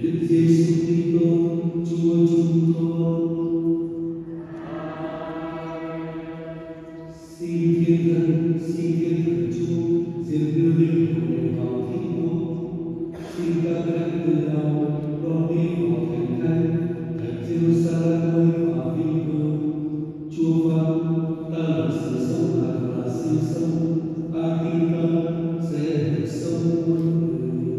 Đức Giêsu Kitô Chúa chúng con. Xin thiên thần Chúa diệt đưa linh hồn này vào thiên quốc. Xin các thánh từ đạo đón đi vào thành thánh Jerusalem mới và vinh quang. Chúa phán ta là sự sống lại và sự sống, ai tin ta sẽ được sống muôn đời.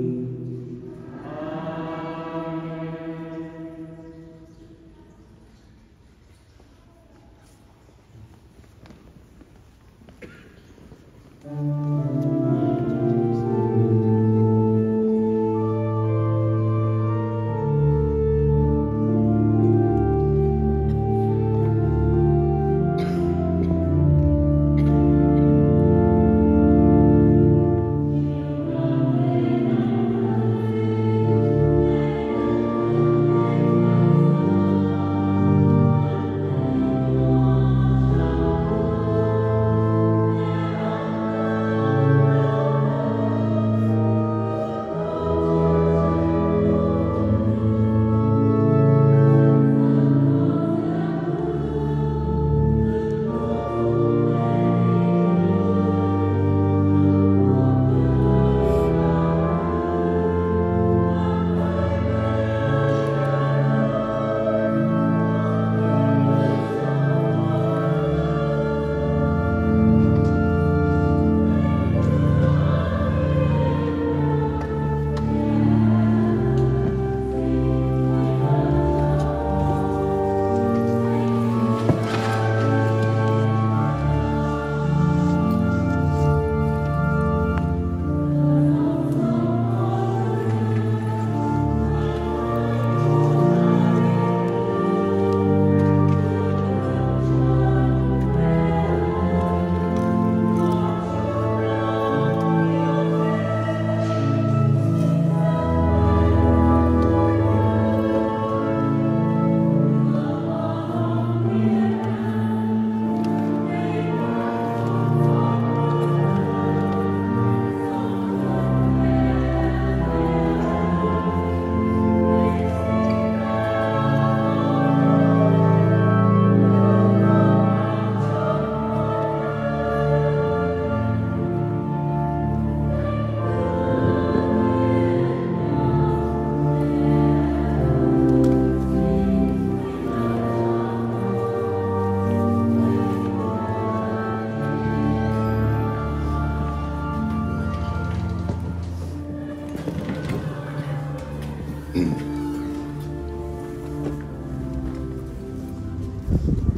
Ừ.